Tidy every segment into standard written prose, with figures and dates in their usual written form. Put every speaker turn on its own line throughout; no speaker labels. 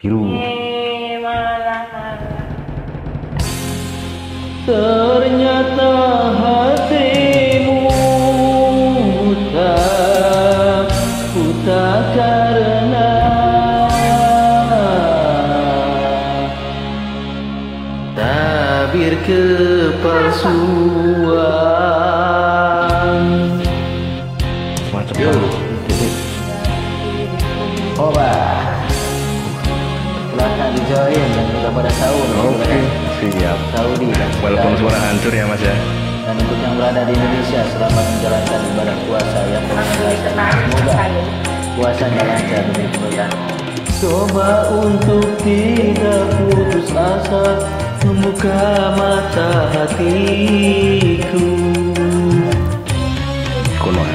Biru.
Ternyata hatimu buta karena tabir kepalsuan.
Macam
Yo. Oba. Silahkan dijoin dan juga pada sahur.
Oke, siap.
Saudi dan
Walaupun suara hancur ya Mas ya.
dan untuk yang berada di Indonesia selamat menjalankan ibadah puasa yang menyenangkan. Semoga puasanya lancar demi keberkahan. Coba untuk tidak putus asa membuka mata hatiku.
Kunoan.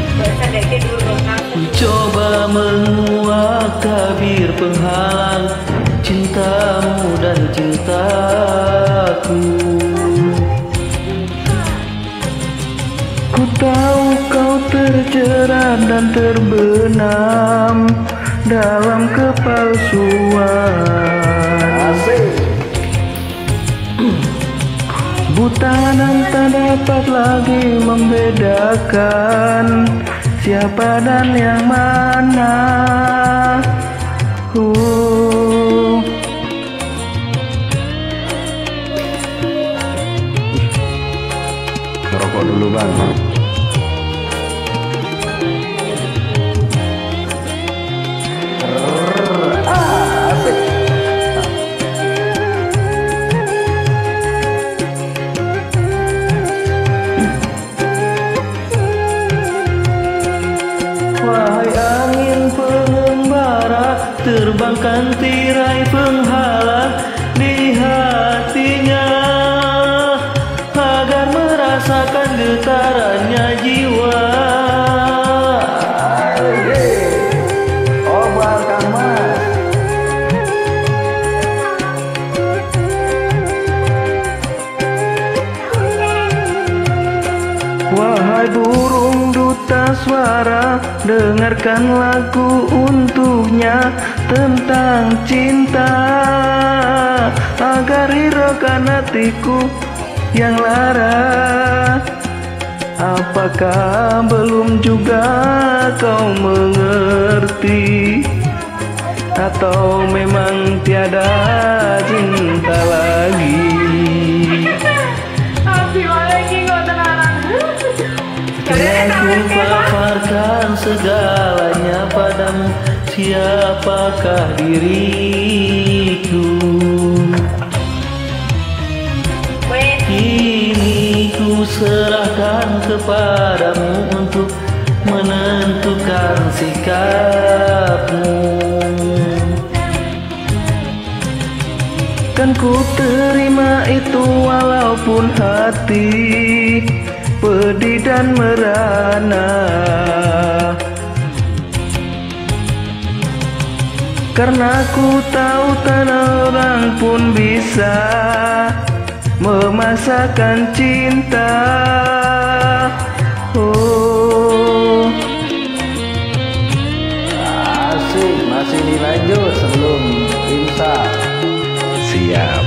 Coba menguak tabir penghalang cintamu dan cintaku. Ku tahu kau terjerat dan terbenam dalam kepalsuan. Buta dan tak dapat lagi membedakan siapa dan yang mana.
Ngerokok dulu Bang.
Wahai angin pengembara, terbangkan tirai penghalang di hatinya agar merasakan getarannya jiwa. Oh, Kang Mas. Wahai burung duta suara, dengarkan lagu untuknya tentang cinta agar hiraukan hatiku yang lara. Apakah belum juga kau mengerti, atau memang tiada cinta lagi? Aku paparkan segalanya padamu, siapakah diriku? Kini ku serahkan kepadamu untuk menentukan sikapmu. Kan ku terima itu walaupun hati pedih dan merana, karena ku tahu tak orang pun bisa memaksakan cinta. Oh, asik, masih dilanjut sebelum imsak.
Siap.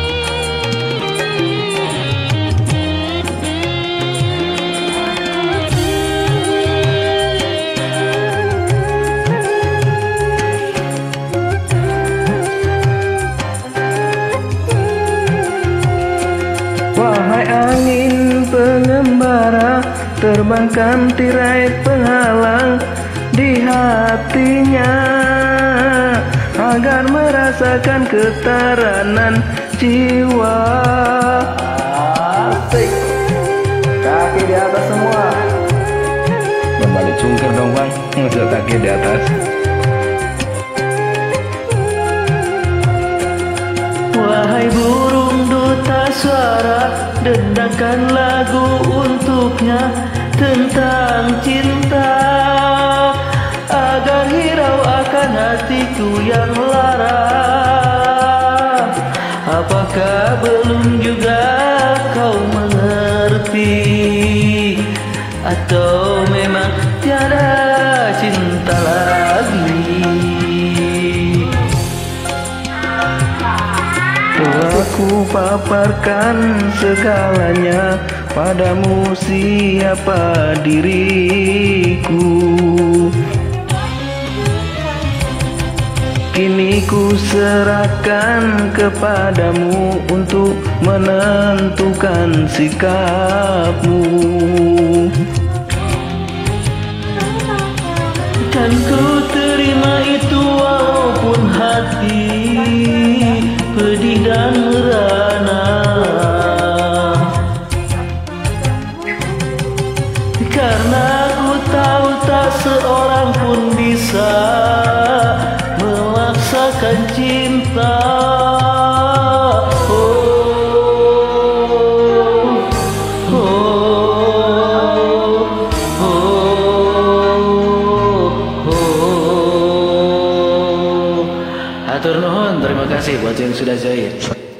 Wahai angin pengembara, terbangkan tirai penghalang di hatinya agar merasakan ketaranan jiwa. Asik, kaki di atas semua.
Berbalik cungkir dong Bang. Nggak kaki di atas.
Wahai burung duta suara, dendangkan lagu untuknya tentang cinta agar hirau akan hatiku yang lara. Apakah belum juga kau mengerti, atau memang tiada cinta lagi?
ku paparkan segalanya padamu, siapa diriku. Kini ku serahkan kepadamu untuk menentukan sikapmu. Dan ku terima itu walaupun hati pedih dan merana, karena ku tahu tak seorang pun bisa memaksakan cinta. Atur nuhun, terima kasih buat yang sudah jahit.